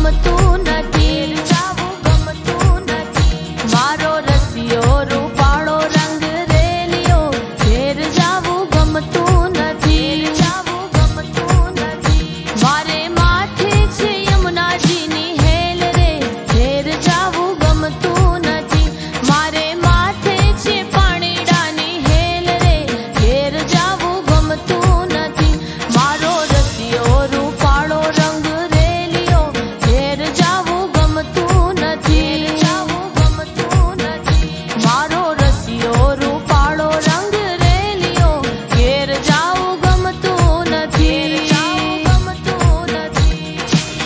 ગમતું નથી, જાવું ગમતું નથી. મારો રસિયો રૂપાળો રંગ રેલિયો, ઘેર જાવું ગમતું નથી, જાવું ગમતું નથી. મારે માથે છે યમુનાજીની હેલ રે, ઘેર જાવું ગમતું નથી. મારે માથે છે પાણીડાની હેલ રે, ઘેર જાવું ગમતું નથી. મારો રસિયો રૂપાળો રંગ રેલિયો, ઘેર જાવું ગમતું નથી, જાવું ગમતું નથી. મારો રસિયો રૂપાળો રંગ રેલિયો, ઘેર જાવું ગમતું નથી, જાવું ગમતું નથી.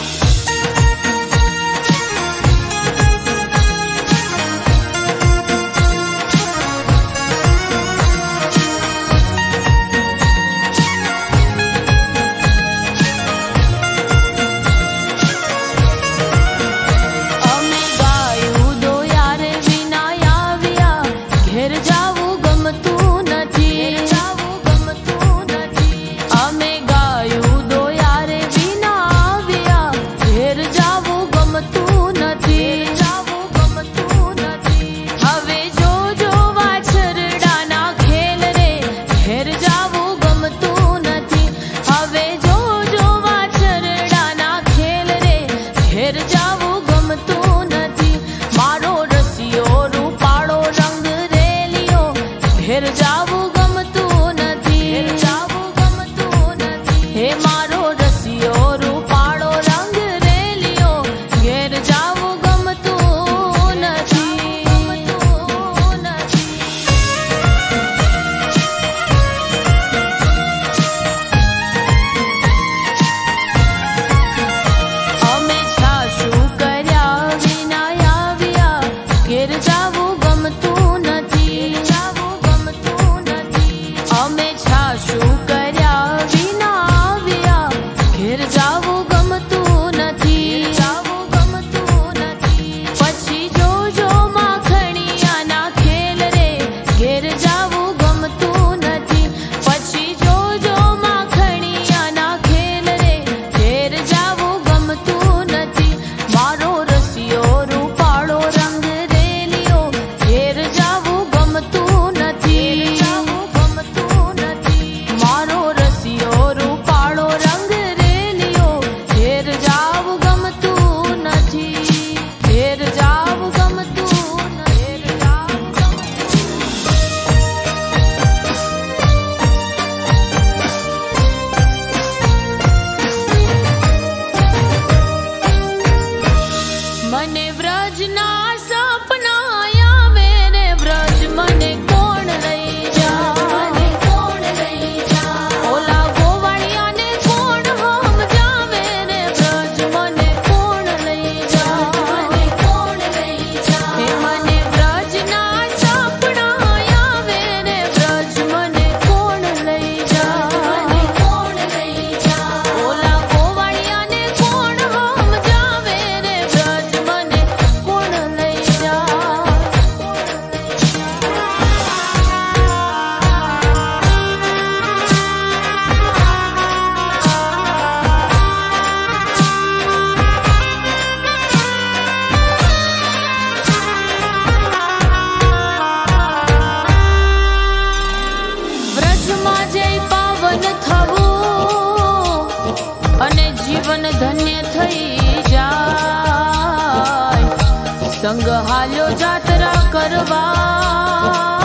અમે ગાયું દોયારે વિના આવ્યા, ઘેર જાવું ગમતું નથી, જાવું ગમતું નથી. અમે ગાયું દોયારે વિના આવ્યા, ઘેર જાવું ગમતું નથી, જાવું ગમતું નથી. હવે જોજો વાછરડાના ખેલ રે, ઘેર જાવું ગમતું નથી. હવે જોજો વાછરડાના ખેલ રે, ઘેર જાવું ગમતું નથી. મારો રસિયો રૂપાળો રંગ રેલિયો, ઘેર જાવું ગમતું નથી, જાવું ગમતું નથી. હે મારો રસિયો રૂપાળો રંગ રેલિયો, ઘેર જાવું ગમતું નથી, ગમતું નથી. અમે છાશું કર્યા વિના આવ્યા, ઘેર જાવું ગમતું નથી, જાવું ગમતું નથી. અમે છાશું કર્યા વિના આવ્યા, ઘેર જાવું ગમતું નથી, જાવું ગમતું નથી. પછી જોજો માખણિયાના ખેલ રે, ઘેર જાવું ગમતું નથી. પછી જોજો માખણિયાના ખેલ રે, ઘેર જાવું ગમતું નથી. મારો રસિયો રૂપાળો રંગ રેલિયો, ઘેર જાવું ગમતું નથી, જાવું ગમતું નથી. મારો રસિયો રૂપાળો રંગ રેલિયો, ઘેર જાવું ગમતું નથી, ઘેર જાવું ગમતું નથી, ઘેર જાવું ગમતું. મને વ્રજના સપના આવે રે, વ્રજ મને કોણ લઈ જાય, કોણ લઈ જાય. ઓલા ગોવાળિયાને કોણ સમજાવે રે, વ્રજ મને કોણ લઈ જાય, કોણ લઈ જાય. હે મને વ્રજના સપના આવે રે, વ્રજ મને કોણ લઈ જાય, કોણ લઈ જાય. ઓલા ગોવાળિયાને કોણ સમજાવે રે, વ્રજ મને કોણ લઈ જાય. વ્રજમાં જઈ પાવન થવું અને જીવન ધન્ય થઈ જાય. સંગ હાલ્યો જાત્રા કરવા,